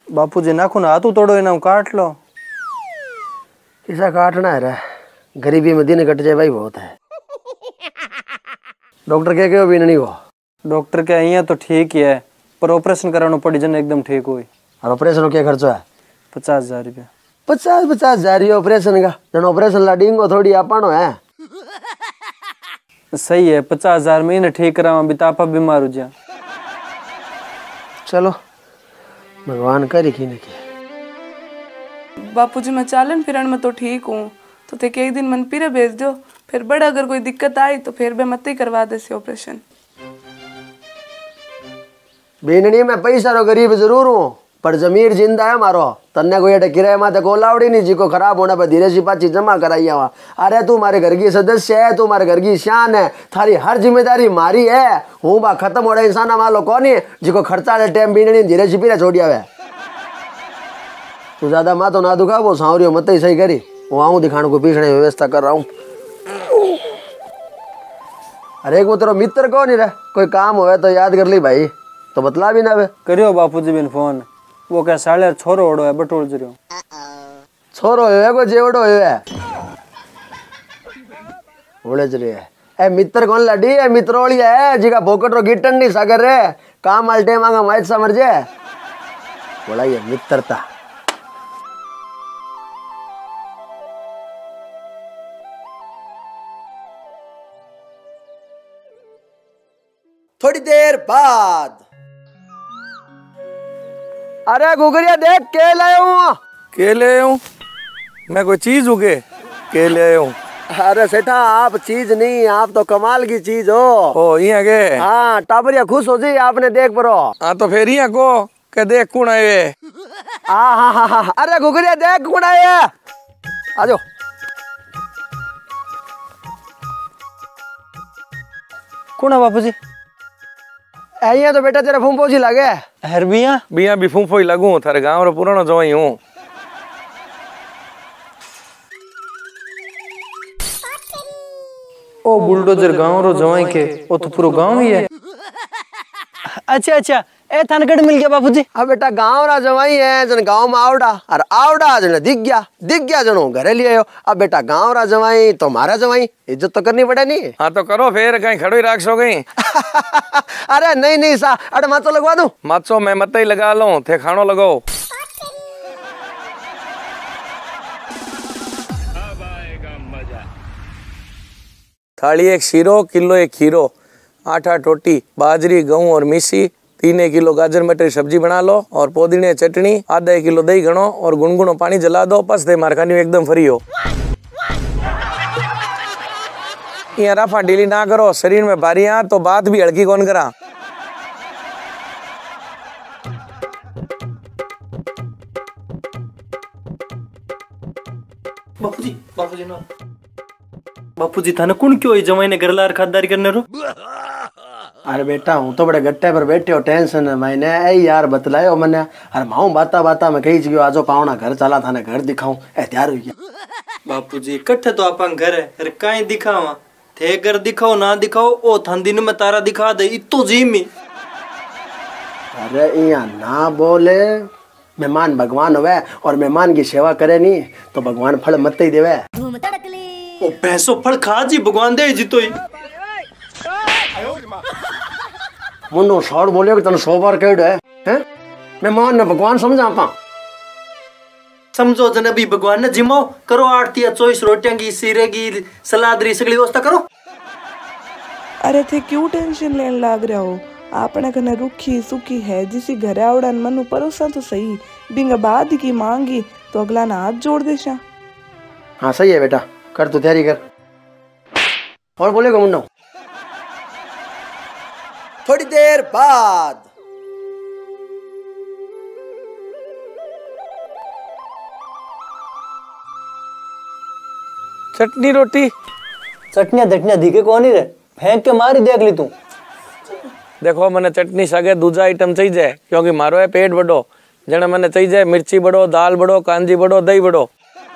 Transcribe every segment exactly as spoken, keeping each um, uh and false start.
बापूजी नाखून हाथ तोड़ो इना काट लो। किसा काटना है रे, गरीबी में दिन कट जाए भाई बहुत है। डॉक्टर क्या कहो भी नहीं हो? डॉक्टर क्या यहाँ तो ठीक ही है, पर ऑपरेशन कराना पड़ी जन एकदम ठीक हुई। और ऑपरेशन क्या खर्चा है? पचास हजार रुपया। पचास पचास हजार ऑपरेशन का? जन ऑपरेशन लाडिंगो थोड़ी आपनो है। सही है, पचास हजार में इन्हें ठीक करावा भी तापा बीमार हो जा। चलो भगवान करे की नहीं किया। बापूजी मैं चालन फिरण में तो ठीक हूँ, तो ते एक दिन मन पीरे भेज दो, फिर बड़ा अगर कोई दिक्कत आई तो फिर मैं मत ही करवा दे ऑपरेशन। बेननी मैं पैसा रो गरीब जरूर हूँ, पर जमीर जिंदा है मारो। तन्ने कोई अटे किराए माते कोलावड़ी नहीं, जी को खराब होने पर धीरे सी पाची जमा कराई हुआ। अरे तू मारे घर की सदस्य है, तू मारे घर की शान है, थारी हर जिम्मेदारी मारी है। हूँ बा खत्म हो रहा इंसान मालो कौन है जी को खर्चा ले टाइम बीननी धीरे सी पीरे छोड़िया वे। तू ज्यादा माँ तो ना दुखा, वो सांवरियो मत ही सही करी। वो आऊँ दिखाने को पीछने व्यवस्था कर रहा हूँ। अरे एक वो तेरा मित्र कौन है रे, कोई काम होवे तो याद कर ली भाई, तो बतला भी ना वे। करियो बापूजी बिन फोन, वो क्या साले छोरो ओड़ो है बटोल जरियो। छोरो है को जेवड़ो है ओड़े जरे है। ए मित्र कौन लड़ी है? मित्रोली है जी का पोकट रो गिटन नहीं सागर रे, काम अल्टे मांगा मैच समझ जे बोला ये मित्रता। थोड़ी देर बाद अरे गुगरिया देख के लाया हूँ। के ले हूँ मैं? कोई चीज उगे के ले हूँ? अरे सेठा आप चीज नहीं, आप तो कमाल की चीज हो। ओ ये के? हाँ टाबरिया खुश हो जी आपने देख परो। हाँ तो फिर यहाँ को के देख कौन आए? हाँ हाँ हाँ हाँ अरे गुगरिया देख कौन आए? आ जाओ। कौन है बापूजी? ऐया तो बेटा तेरा फूंफो जी लगे। हर बिया बिया भी फूंफो ही लगू, थारे गांव रो पुरानो जवाई हूँ। ओ बुलडोजर गांव रो जवाई के, ओ तो पूरा गांव ही है। अच्छा अच्छा ए थानगढ़ मिल गया बापूजी। अब बेटा गांव रा जवाई है जन गांव में आवड़ा और आवड़ा जन दिख गया, दिख गया जनो घरे लिए आयो। अब बेटा गांव रा जवाई तो मारा जवाई, इज्जत तो करनी पड़े नहीं। हाँ तो करो फिर, कहीं खड़ो ही राख सो गई। अरे नहीं नहीं सा अरे माचो लगवा दूं। माचो मैं मत ही लगा लो, थे खानो लगाओ। थाली एक शीरो, किलो एक खीरो, आठ आठ रोटी, बाजरी गेहूं और मिसी, तीन एक किलो गाजर मटर की सब्जी बना लो और पुदीने चटनी, आधा एक किलो दही गणो और गुनगुनो पानी जला दो। बस दे मारखानी एकदम फ्री हो। यहाँ रफा ढीली ना करो, शरीर में भारी आ तो बात भी हल्की कौन करा। बापूजी बापूजी ना बापूजी थाने कौन क्यों जमाई ने गरलार खादारी करने रो? अरे बेटा हूँ तो बड़े गट्टे पर बैठे हो, टेंशन है मैंने ऐ यार बतलायो मैंने। अरे माऊ बाता बाता में कही गयो आजो पावना घर चला थाने घर दिखाऊं ए तैयार हो गया। बापूजी इकट्ठे तो अपन घर है, अरे काई दिखावा थे घर दिखाओ ना दिखाओ, ओ थान दिन में तारा दिखा दे इतो जीमी। अरे यहाँ ना बोले, मेहमान भगवान होवे और मेहमान की सेवा करे नहीं तो भगवान फल मत ही देवे। ओ पैसो फल खा जी भगवान दे जी तो ही। मुन्नो शॉर्ट बोलियो कि तने सौ बार कह है, हैं? मेहमान ने भगवान समझा पा। समझो जन अभी भगवान ने जिमाओ करो आरती या चौबीस रोटियां की सीरे की सलाद री सगली व्यवस्था करो। अरे थे क्यों टेंशन लेने लाग रहा हो? आपने कने रुखी सुखी है जिसी घरे आवड़न मनु परोसा तो सही, बिंग बाद की मांगी तो अगला ना हाथ जोड़ देशा। हाँ सही है बेटा, कर तू तैयारी कर। और बोलेगा मुन्नो। थोड़ी देर बाद चटनी रोटी चटनिया धटनिया धीके कौन ही रे, फेंक के मारी देख ली तू। देखो मैंने चटनी सगे दूजा आइटम चाहिए क्योंकि मारो है पेट बड़ो। जने मैंने चाहिए मिर्ची बड़ो, दाल बड़ो, कांजी बड़ो, दही बड़ो।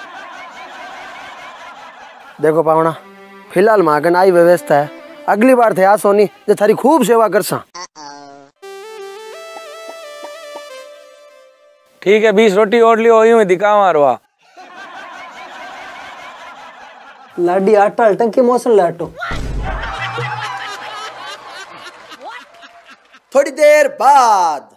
देखो पावना फिलहाल मागन आई व्यवस्था है, अगली बार थे आ सोनी जो थारी खूब सेवा कर सा। ठीक है, बीस रोटी और लियो, यूं ही दिखावा मारवा। लाडी आटा टंकी मौसम लाटो। थोड़ी देर बाद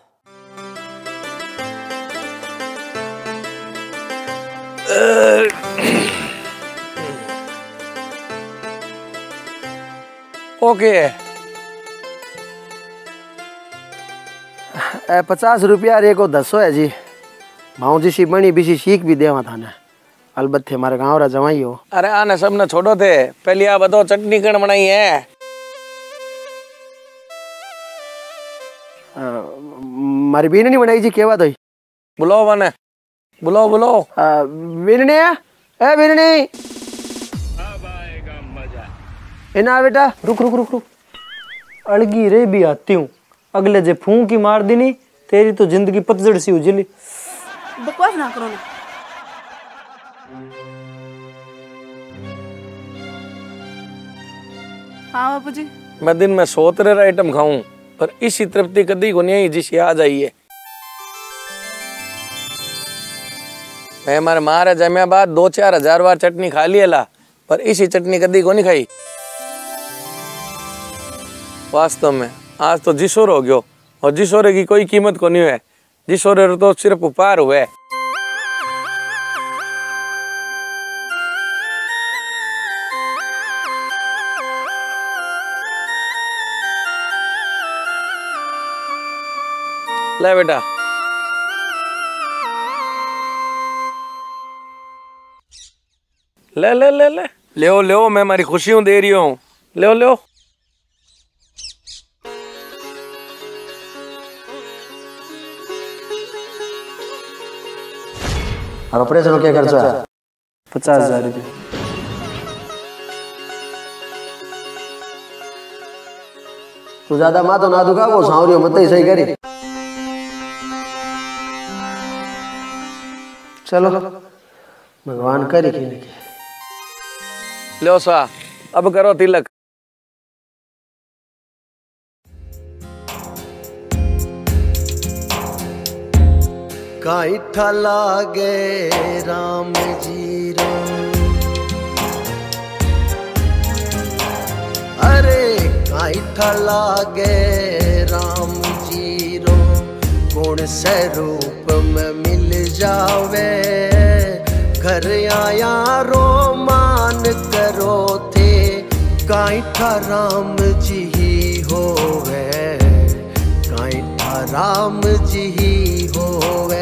ओके। ए, पचास रुपया रे को दसो है जी। भाऊ जी सी बनी बीसी सीख भी देवा था ना, अलबत्त थे हमारे गाँव रा जवाई हो। अरे आने सब ने छोड़ो थे, पहले आप बताओ चटनी कण बनाई है? आ, मारी बीन नहीं बनाई जी, केवा तो बुलाओ बने, बुलाओ बुलाओ। बीननी है, ए बीननी इना बेटा। रुक रुक रुक रुक, अड़गी रे भी आती हूँ, अगले जे फूंक की मार देनी तेरी तो जिंदगी पतझड़ सी उजली। बकवास ना करो ना। हाँ बापू जी। मैं दिन में सौ तरह आइटम खाऊं, पर इसी तृप्ति कदी को नहीं जिस आ जाइए। मैं हमारे मारे जमिया बाद दो चार हजार बार चटनी खा लिया ला, पर इसी चटनी कदी को नहीं खाई। वास्तव में आज तो जिसोर हो गयो, और जिसोरे की कोई कीमत को नहीं है। जिसोरे तो सिर्फ उपहार हुए। ले बेटा, ले ले ले ले ले ले मैं हमारी खुशियों दे रही हूँ। ले ले और ऑपरेशन क्या खर्चा है? पचास हजार रुपये। तू ज्यादा माँ तो ना दुखा, वो सांवरियो मत ही सही करी। चलो भगवान करे कि नहीं। लो सा, अब करो तिलक। काइठा लागे राम जी रो, अरे काइठा लागे राम जी रो, गुण से रूप में मिल जावे, घर आया रो मान करो थे, काइठा राम जी ही होवे, काइठा राम जी ही होवे।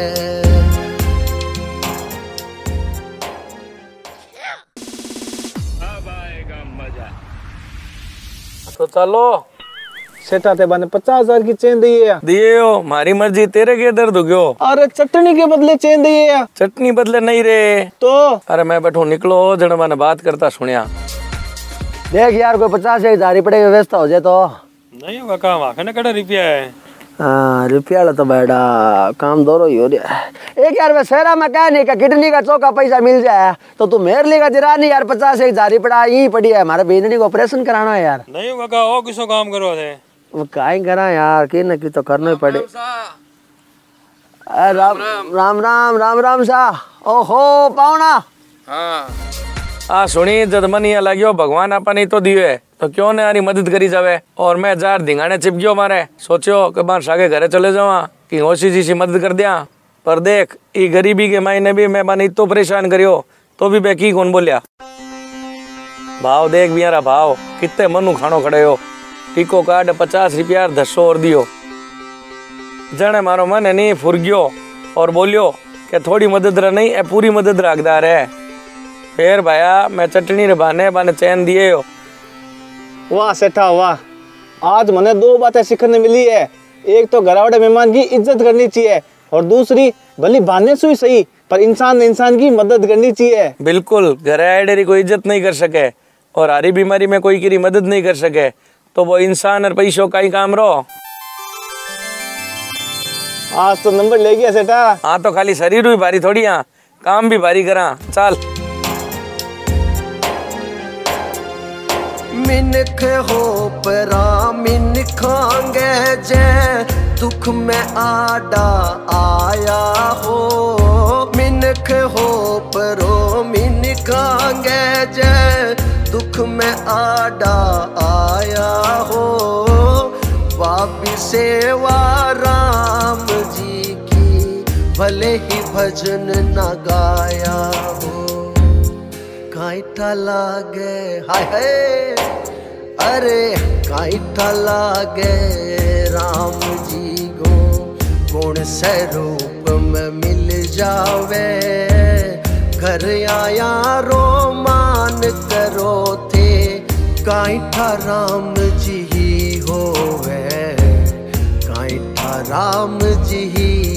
तो चलो सेठा थे बाने पचास हजार की चेन दिए दिए हो, मारी मर्जी, तेरे के दर्द हो गयो। अरे चटनी के बदले चेन दिए। चटनी बदले नहीं रे तो अरे मैं बैठो निकलो, जन मैंने बात करता सुनिया। देख यार कोई पचास एक हजार पड़े व्यवस्था हो जाए तो नहीं होगा काम, आखने कड़ा रुपया है। हाँ रुपया तो बेटा काम दोनों ही हो रहा है। एक यार मैं शहरा में क्या नहीं का किडनी का चौका पैसा मिल जाए तो तू मेरे लिए का जरा नहीं यार, पचास एक हजार पड़ा यही पड़ी है, हमारे बेदनी को ऑपरेशन कराना है यार। नहीं होगा और किसो काम करो थे, वो काहे करा यार, कि न कि तो करना ही पड़े। राम राम राम राम राम सा। ओहो पावना। हाँ आ सुनी, जद मन ये लगियो भगवान अपन ही तो दिए तो क्यों ने यारी मदद करी जावे। और मैं जार धिंगाने चिप गयो मारे, सोचो कि बार सागे घरे चले जावा कि होशी जी सी मदद कर दिया। पर देख ई गरीबी के मायने भी मैं बने तो परेशान करियो तो भी मैं की कौन बोलिया। भाव देख भी यारा भाव कितने मनु खानो खड़े हो, टीको कार्ड पचास रुपया दसो और दियो। जने मारो मन है नहीं फुर गयो और बोलियो कि थोड़ी मदद रह नहीं ए पूरी मदद रखदार है। फिर भाया मैं चटनी रे बाने बाने चैन दिए हो। वाह सेठा वाह, आज मैंने दो बातें सीखने मिली है। एक तो घरवाड़े मेहमान की इज्जत करनी चाहिए, और दूसरी भली बहाने से ही सही पर इंसान ने इंसान की मदद करनी चाहिए। बिल्कुल, घर आए डेरी कोई इज्जत नहीं कर सके और हरी बीमारी में कोई की मदद नहीं कर सके तो वो इंसान और पैसों का ही काम रहो। आज तो नंबर ले गया सेठा। हाँ तो खाली शरीर भी भारी थोड़ी, हाँ काम भी भारी करा। चल मिनख हो परा मिनखांगे जे दुख में आडा आया हो, मिनख हो परो मिनखांगे जय। दुख में आडा आया हो, वापी सेवा राम जी की, भले ही भजन न गाया हो। काइटा लागे हाय हाय, अरे काइटा लागे राम जी गो, गुण स्वरूप में मिल जावे। घर आया रो मान करो थे, काइटा राम जी ही होवे, काइटा राम जी ही